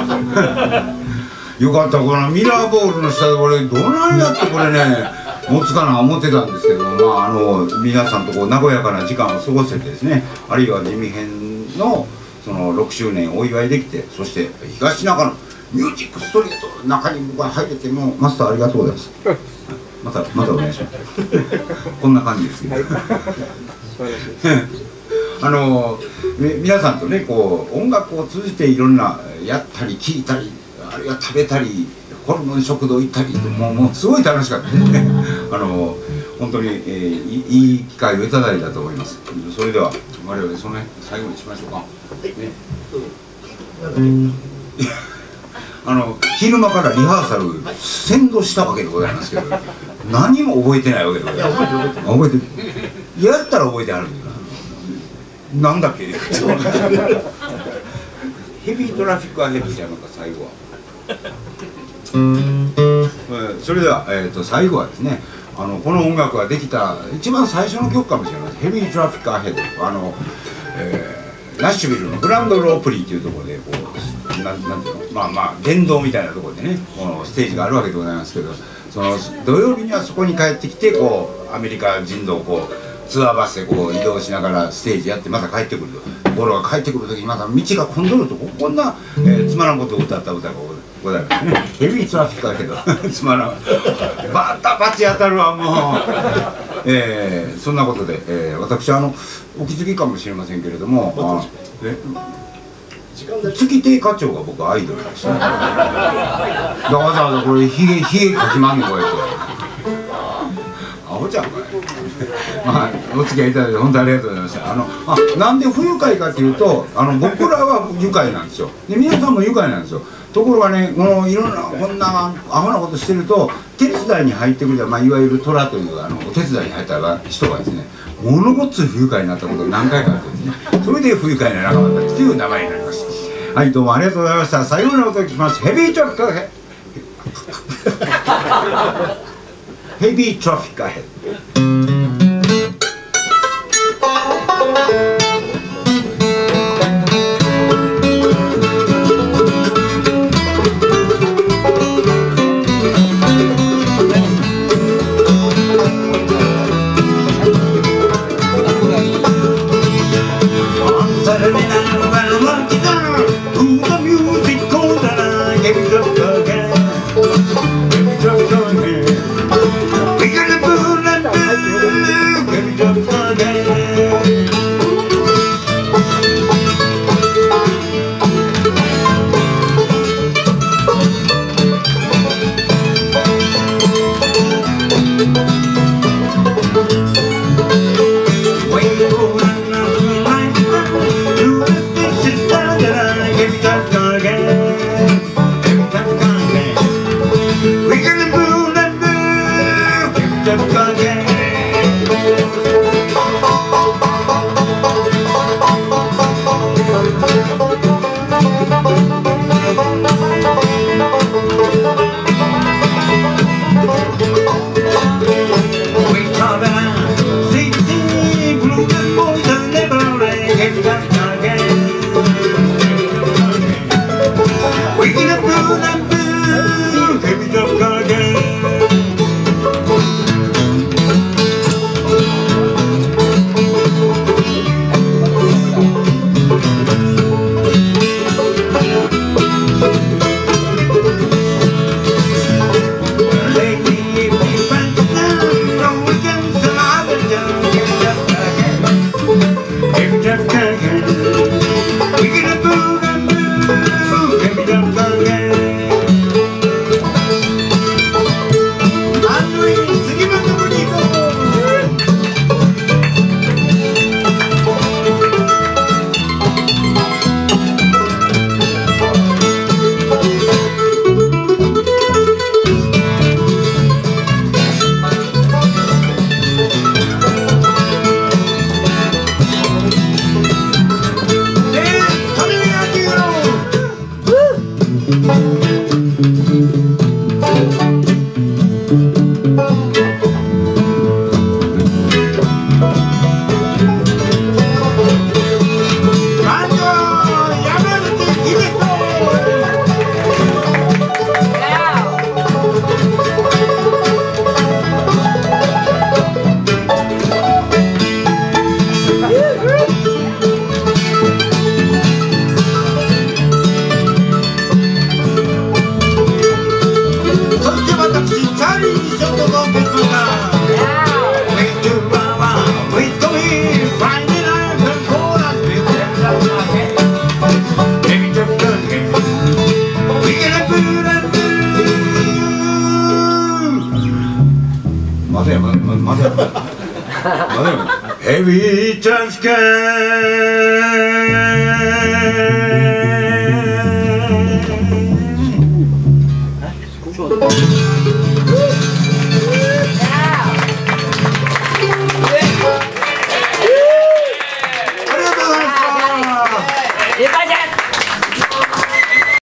よかった、このミラーボールの下でこれどないやってこれね持つかな思ってたんですけど、まあ皆さんとこう和やかな時間を過ごせてですね、あるいは地味編のその6周年をお祝いできて、そして東中野ミュージックストリートの中に僕は入れて、もうマスターありがとうございます。またお願いします。こんな感じですけど。皆さんとねこう音楽を通じていろんなやったり聴いたり、あるいは食べたり、ホルモン食堂行ったり、もうすごい楽しかったですね。本当に、いい機会をいただいたと思います。それでは我々そのね最後にしましょうか。ね、昼間からリハーサル先導したわけでございますけど、何も覚えてないわけでございます。覚えてる。やったら覚えてあるんだよ。なんだっけ。ヘビートラフィックはヘビーじゃなか最後は。それでは、最後はですね、この音楽ができた一番最初の曲かもしれません。ヘビートラフィックアヘッド、ナッシュビルのグランドロープリーというところでこうなんていうの、電動みたいなところでねこのステージがあるわけでございますけど、その土曜日にはそこに帰ってきてこうアメリカ人道をこうツアーバスでこう移動しながらステージやってまた帰ってくると、ところが帰ってくる時にまた道が混んどるとこんな、つまらんことを歌った歌がございますね。ヘビートラフィックだけどつまらんバタバチ当たるわもう。そんなことで、私お気づきかもしれませんけれども、月亭課長が僕アイドルでしたね。わざわざこれひげかきまんねんこうやって。アホちゃんこれ。まあお付き合いいただいて本当にありがとうございました。なんで不愉快かというと僕らは愉快なんですよ。で皆さんも愉快なんですよ。ところがねこのいろんなこんなアホなことしてると手伝いに入ってくれた、いわゆるトラというお手伝いに入った人がですねものごっつ不愉快になったことが何回かあってですね、それで不愉快な仲間たちという名前になります。はい、どうもありがとうございました。最後にお届けします。ヘビートラフィックアヘッド。Every time ヘビートラフィカー